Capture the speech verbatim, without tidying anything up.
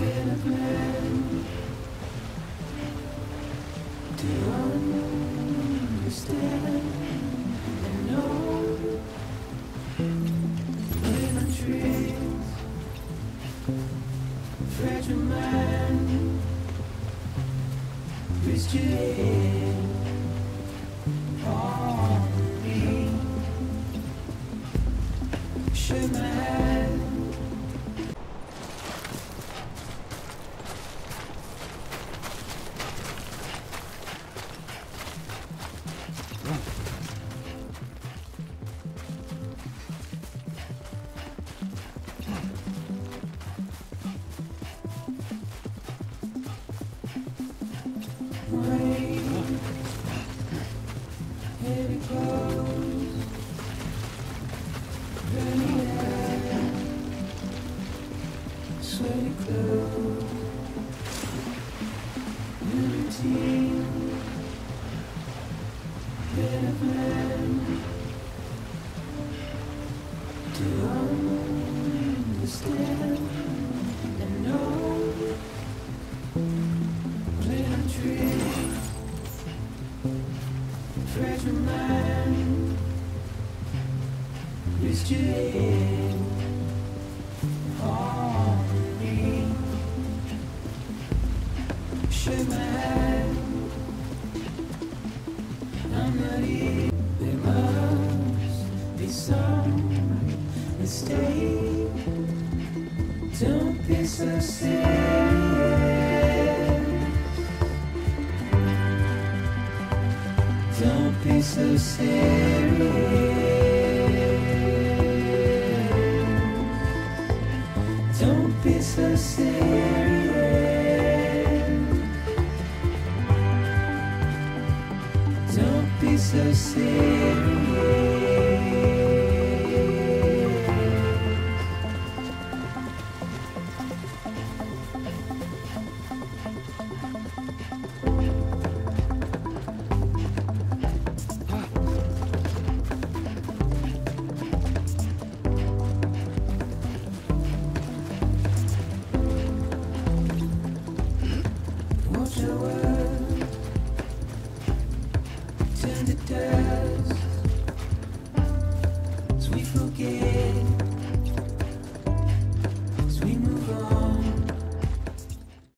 Can a man to understand and know when I'm trees, fragile mind, reach your head on me, shake my hand. Heavy clothes, burning air, sweaty clothes, new routine, bed of man to understand and know. Plant a tree, fragile mind, reach your head on me, shake my hand. I'm not here. There must be some mistake. Don't be so serious. Don't be so serious. Don't be so serious. Don't be so serious. Watch your world turn to dust as we forget.